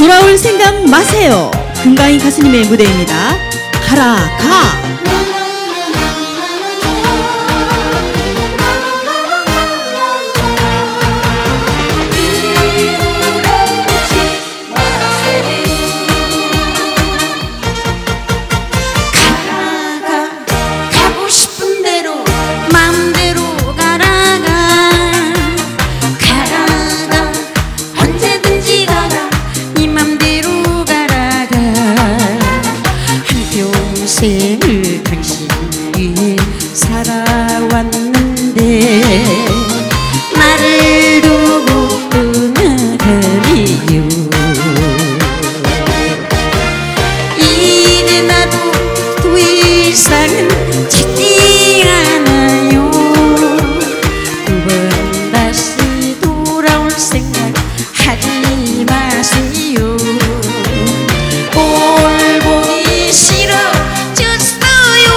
돌아올 생각 마세요. 금강희 가수님의 무대입니다. 가라 가. 평생을 당신 위해 살아왔는데 나를 두고 떠나가리요. 이제 나도 더 이상은 찾지 않아요. 두 번 다시 돌아올 생각 하지 마세요. 꼴 보기 싫어졌어요.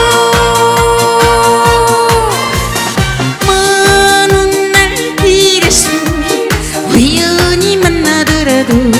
먼 날 길에서 우연히 만나더라도